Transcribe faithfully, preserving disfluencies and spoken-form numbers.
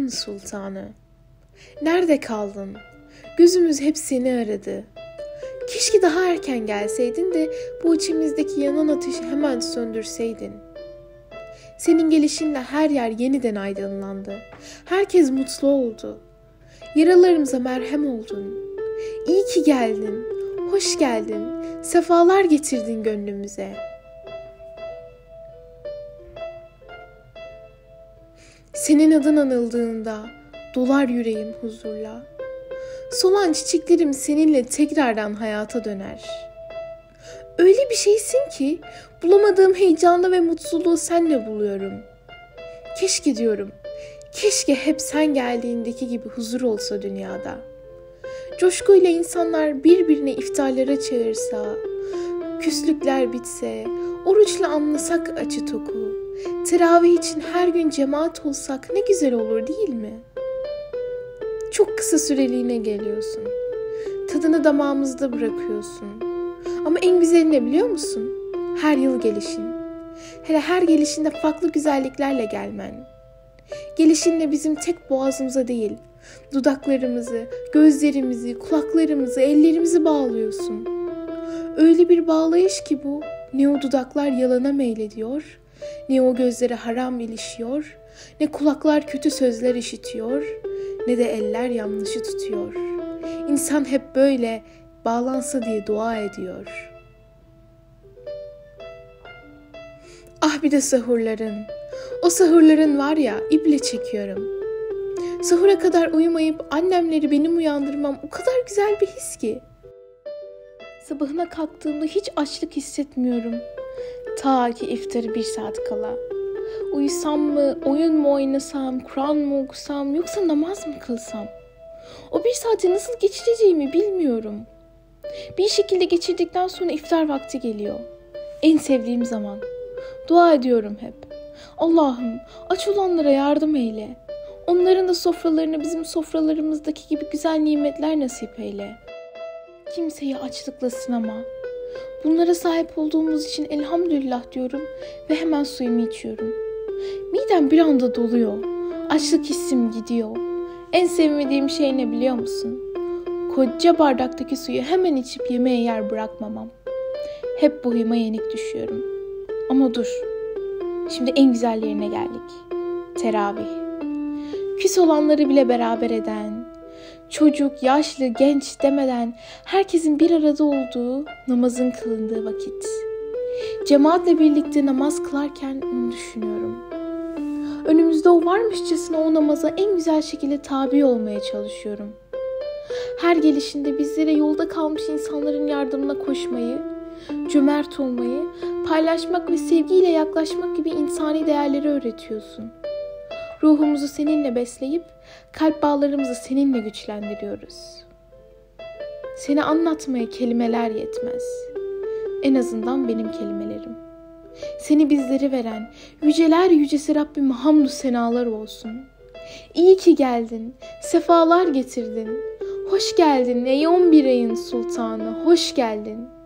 ayın sultanı. Nerede kaldın? Gözümüz hep seni aradı. Keşke daha erken gelseydin de bu içimizdeki yanan ateşi hemen söndürseydin. Senin gelişinle her yer yeniden aydınlandı. Herkes mutlu oldu. Yaralarımıza merhem oldun. İyi ki geldin. Hoş geldin. Sefalar getirdin gönlümüze. Senin adın anıldığında dolar yüreğim huzurla. Solan çiçeklerim seninle tekrardan hayata döner. Öyle bir şeysin ki bulamadığım heyecanı ve mutluluğu senle buluyorum. Keşke diyorum, keşke hep sen geldiğindeki gibi huzur olsa dünyada. Coşkuyla insanlar birbirine iftarlara çağırsa, küslükler bitse, oruçla anlasak acı toku, teravih için her gün cemaat olsak ne güzel olur değil mi? Çok kısa süreliğine geliyorsun. Tadını damağımızda bırakıyorsun. Ama en güzeli ne biliyor musun? Her yıl gelişin. Hele her gelişinde farklı güzelliklerle gelmen. Gelişinle bizim tek boğazımıza değil, dudaklarımızı, gözlerimizi, kulaklarımızı, ellerimizi bağlıyorsun. Öyle bir bağlayış ki bu, ne o dudaklar yalana meylediyor, ne o gözlere haram ilişiyor, ne kulaklar kötü sözler işitiyor, ne de eller yanlışı tutuyor. İnsan hep böyle bağlansa diye dua ediyor. Ah bir de sahurların. O sahurların var ya, iple çekiyorum. Sahura kadar uyumayıp annemleri benim uyandırmam o kadar güzel bir his ki. Sabahına kalktığımda hiç açlık hissetmiyorum. Ta ki iftarı bir saat kala. Uyusam mı, oyun mu oynasam, Kur'an mı okusam yoksa namaz mı kılsam? O bir saati nasıl geçireceğimi bilmiyorum. Bir şekilde geçirdikten sonra iftar vakti geliyor. En sevdiğim zaman. Dua ediyorum hep. Allah'ım aç olanlara yardım eyle. Onların da sofralarını bizim sofralarımızdaki gibi güzel nimetler nasip eyle. Kimseyi açlıkla sınama. Bunlara sahip olduğumuz için elhamdülillah diyorum ve hemen suyumu içiyorum. Midem bir anda doluyor. Açlık hissim gidiyor. En sevmediğim şey ne biliyor musun? Koca bardaktaki suyu hemen içip yemeğe yer bırakmamam. Hep bu huyuma yenik düşüyorum. Ama dur. Şimdi en güzel yerine geldik. Teravih. Küs olanları bile beraber eden, çocuk, yaşlı, genç demeden herkesin bir arada olduğu, namazın kılındığı vakit. Cemaatle birlikte namaz kılarken onu düşünüyorum. Önümüzde o varmışçasına o namaza en güzel şekilde tabi olmaya çalışıyorum. Her gelişinde bizlere yolda kalmış insanların yardımına koşmayı, cömert olmayı, paylaşmak ve sevgiyle yaklaşmak gibi insani değerleri öğretiyorsun. Ruhumuzu seninle besleyip kalp bağlarımızı seninle güçlendiriyoruz. Seni anlatmaya kelimeler yetmez. En azından benim kelimelerim. Seni bizleri veren yüceler yücesi Rabbime hamdü senalar olsun. İyi ki geldin, sefalar getirdin. Hoş geldin ey on bir ayın sultanı, hoş geldin.